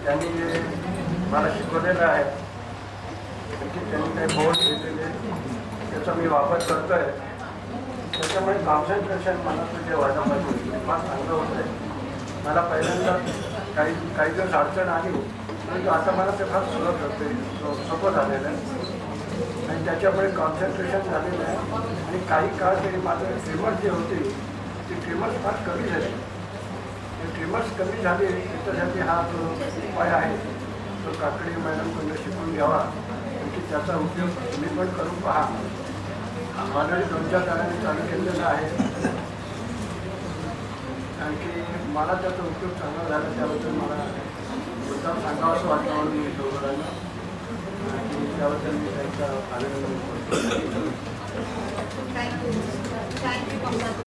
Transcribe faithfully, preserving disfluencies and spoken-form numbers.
त्यांनी मला शिकवलेलं आहे की त्यांनी काही बोर्ड घेतलेले त्याचा मी वापर करतो आहे. त्याच्यामुळे कॉन्सन्ट्रेशन मला तुझे व्हायला पाहिजे फार चांगलं होतं आहे. मला पहिल्यांदा काही काही दिवस अडचण आली परंतु आता मला ते फार सुलभ होते सोपं झालेलं आहे आणि त्याच्यामुळे कॉन्सन्ट्रेशन झालेलं आहे. आणि काही काळ तरी माझं ट्रिमर्स जी होती ती ट्रिमर्स फार कमी झाली. ते ट्रिमर्स कमी झाले त्याच्यासाठी हा जो उपाय आहे तो काकडी मॅडमकडून शिकून घ्यावा की त्याचा उपयोग तुम्ही पण करून पहा. ऑलरेडी दोन चार जणांनी चालू केलेला आहे. आणखी मला त्याचा उपयोग चांगला झाला त्याबद्दल मला मुद्दाम सांगावं असं वाटतं म्हणून मी दोघांना आणि त्याबद्दल मी त्यांचा अभिनंदन करतो.